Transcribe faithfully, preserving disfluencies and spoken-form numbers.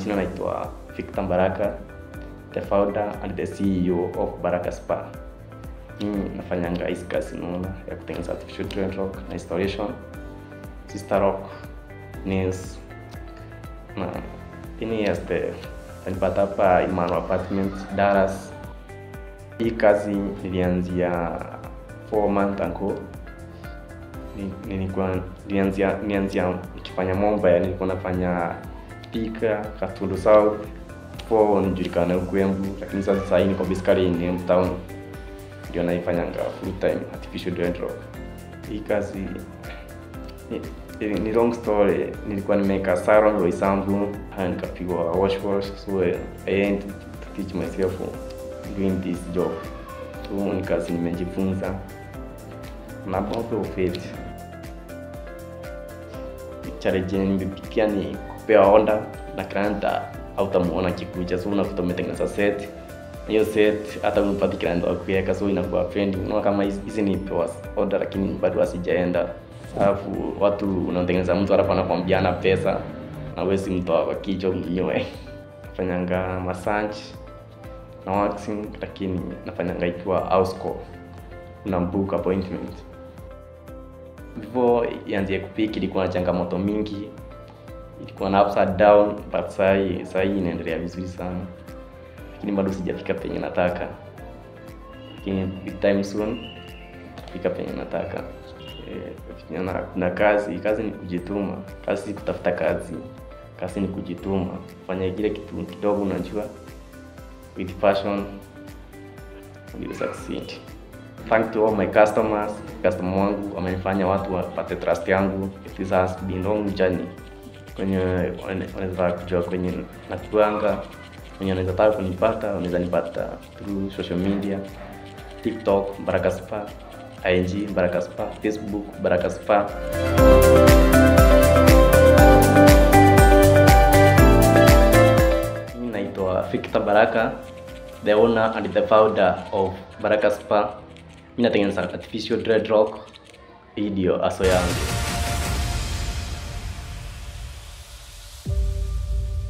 majina naitwa Victor Baraka, the founder and the C E O of Baraka Spa. Mimi nafanyanga hizi kazi naona ya kutengeneza artificial dreadlock na installation, sister rock, nails. Na ini este nilipata hapa Imano Apartment Dallas. Hii kazi nilianzia four months ago. Nilikuwa nilianzia nilianzia nikifanya Momba, nilikuwa nafanya Thika, Katulu South, for nijulikana huko Embu, lakini sasa sasa niko basically in town. Ndio naifanyanga full time artificial dreadlock. Hii kazi ni, ni, ni long story. Nilikuwa nimeka salon Roysambu, nikapigwa wash wash, so I had to teach myself doing this job. So ni kazi nimejifunza na bado fit. Challenge nimepitia ni kupewa order na client hautamuona kikuja, so unakuta umetengeneza set. Hiyo set hata unapata client wa kuweka, so inakuwa pending. Unaona kama hizi ni pewa order lakini bado hasijaenda. Alafu watu unatengeneza mtu hapa anakuambia ana pesa na wewe si mtu wa kichwa mwenyewe. Nafanyanga massage na waxing, lakini nafanyanga ikiwa house call. Una book appointment. Before ianze kupiki ilikuwa na changamoto mingi. Ilikuwa na ups and down, but sai sai inaendelea vizuri sana. Lakini bado sijafika penye nataka. Lakini big time soon fika penye nataka. Eh, na, na kazi, kazi ni kujituma. Kazi si kutafuta kazi. Kazi ni kujituma. Fanya kile kitu kidogo unajua with passion you will succeed. Thank to all my customers. Customer wangu wamenifanya watu wapate trust yangu. It has been long journey. Kwenye wanaweza kujua kwenye nakuanga, kwenye wanaweza taka kunipata, wanaweza nipata through social media, TikTok Baraka Spa, I G Baraka Spa, Facebook Baraka Spa. Mimi naitwa Victor Baraka, the owner and the founder of Baraka Spa. Mimi natengeneza artificial dreadlock. Hii ndio aso yangu.